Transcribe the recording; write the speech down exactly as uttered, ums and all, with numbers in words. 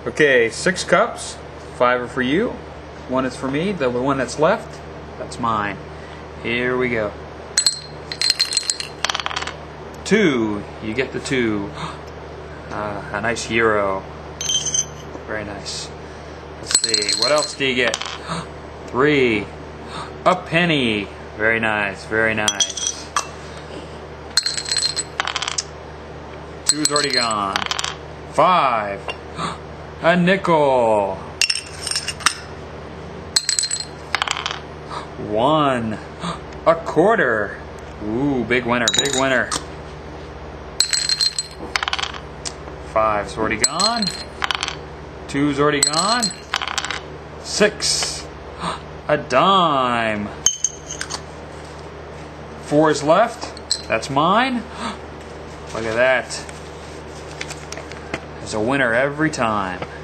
Okay, six cups. Five are for you. One is for me. The one that's left, that's mine. Here we go. Two. You get the two. Uh, a nice euro. Very nice. Let's see. What else do you get? Three. A penny. Very nice. Very nice. Two's already gone. Five. A nickel. One. A quarter. Ooh, big winner, big winner. Five's already gone. Two's already gone. Six. A dime. Four's left. That's mine. Look at that. There's a winner every time.